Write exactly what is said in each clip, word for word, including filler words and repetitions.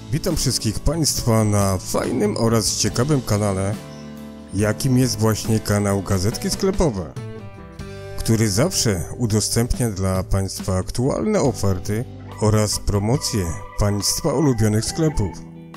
Witam wszystkich Państwa na fajnym oraz ciekawym kanale, jakim jest właśnie kanał Gazetki Sklepowe, który zawsze udostępnia dla Państwa aktualne oferty oraz promocje Państwa ulubionych sklepów.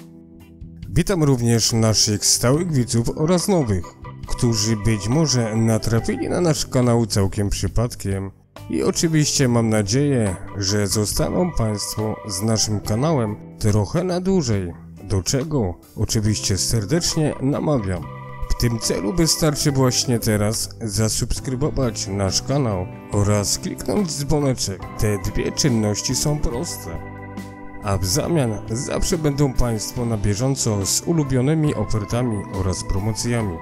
Witam również naszych stałych widzów oraz nowych, którzy być może natrafili na nasz kanał całkiem przypadkiem i oczywiście mam nadzieję, że zostaną Państwo z naszym kanałem trochę na dłużej, do czego oczywiście serdecznie namawiam. W tym celu wystarczy właśnie teraz zasubskrybować nasz kanał oraz kliknąć dzwoneczek. Te dwie czynności są proste, a w zamian zawsze będą Państwo na bieżąco z ulubionymi ofertami oraz promocjami.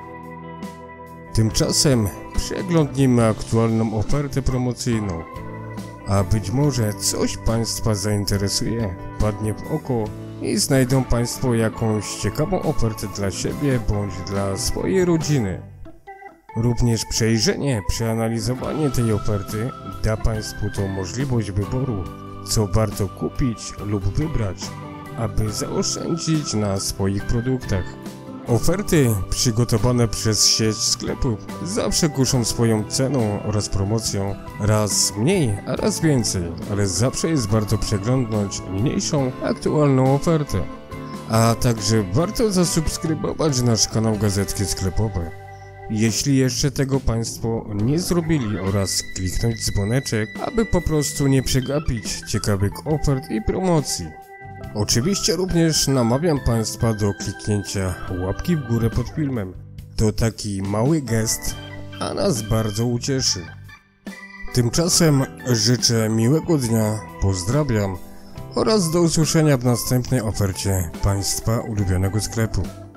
Tymczasem przeglądnijmy aktualną ofertę promocyjną, a być może coś Państwa zainteresuje, padnie w oko i znajdą Państwo jakąś ciekawą ofertę dla siebie bądź dla swojej rodziny. Również przejrzenie, przeanalizowanie tej oferty da Państwu tą możliwość wyboru, co warto kupić lub wybrać, aby zaoszczędzić na swoich produktach. Oferty przygotowane przez sieć sklepów zawsze kuszą swoją ceną oraz promocją, raz mniej, a raz więcej, ale zawsze jest warto przeglądnąć mniejszą, aktualną ofertę. A także warto zasubskrybować nasz kanał Gazetki Sklepowe, jeśli jeszcze tego Państwo nie zrobili, oraz kliknąć dzwoneczek, aby po prostu nie przegapić ciekawych ofert i promocji. Oczywiście również namawiam Państwa do kliknięcia łapki w górę pod filmem. To taki mały gest, a nas bardzo ucieszy. Tymczasem życzę miłego dnia, pozdrawiam oraz do usłyszenia w następnej ofercie Państwa ulubionego sklepu.